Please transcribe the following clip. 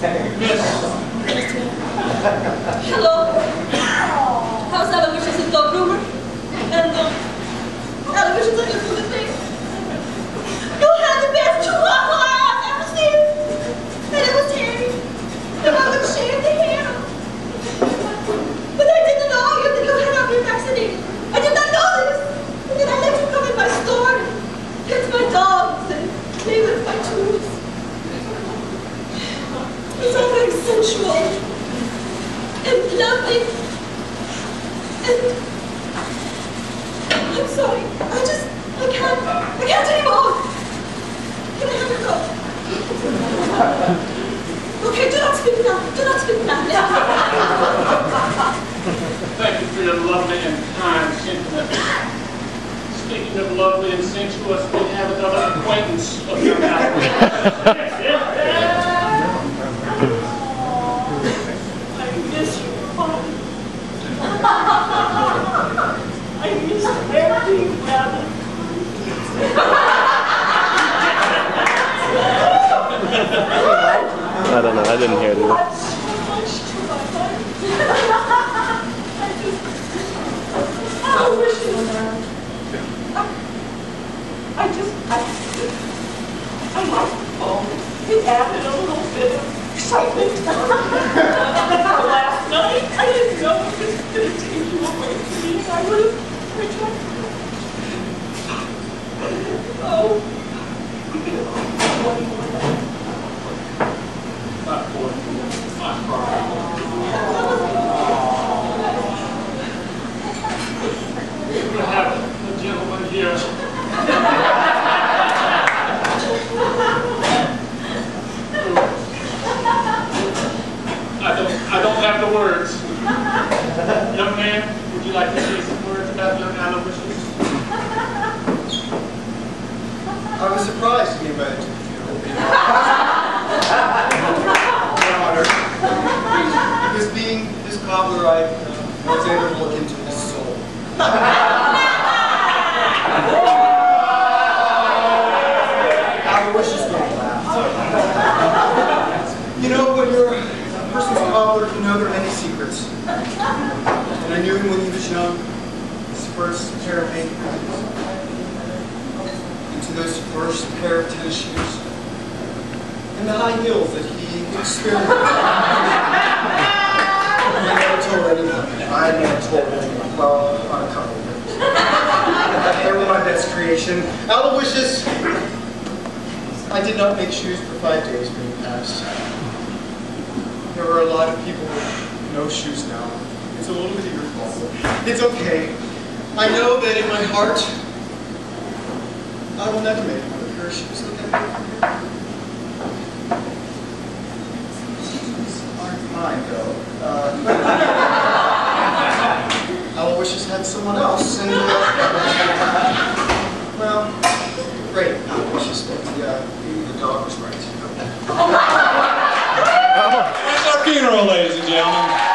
Hello. How's Aloysius in dog groomer? And Aloysius looking for the thing. You had the best chihuahua I've ever seen. And it was Terry. And I would shave the hair. But I didn't know you had not been vaccinated. I did not know this. And then I let you come in my store and pet my dogs and play with my tools. It's all very sensual and lovely. And I'm sorry. I can't anymore. Can I have your coat? Okay, do not speak now. Do not speak now. Thank you for your lovely and kind sentiment. Speaking of lovely and sensuous, we have another acquaintance of your house. I miss you, Father. I miss every rabbit. I don't know, I didn't hear it either. I like the phone. It added a little bit of excitement. Last night, I didn't know it was going to take you away from me, and I would have rejected it. Oh. We have a gentleman here. I don't have the words. Young man, would you like to say some words about young Aloysius? I was surprised to be invited to the funeral. Because being his cobbler, I was able to look into his soul. Aloysius made laugh. You know, when you're a person's cobbler, you know there are many secrets. And I knew him when he was young. His first pair of ankles. Into those first pair of tennis shoes. And the high heels that he experimented with. I never told anyone. I never told anyone. Well, on a couple of things. They were my best creation. Aloysius, I did not make shoes for 5 days when he passed. There are a lot of people with no shoes now. It's a little bit of your fault. It's okay. I know that in my heart, I will never make one of your shoes. Look at me. These aren't mine, though. Aloysius had someone else, and well, great, Aloysius, but the dog was right. That's our funeral, ladies and gentlemen.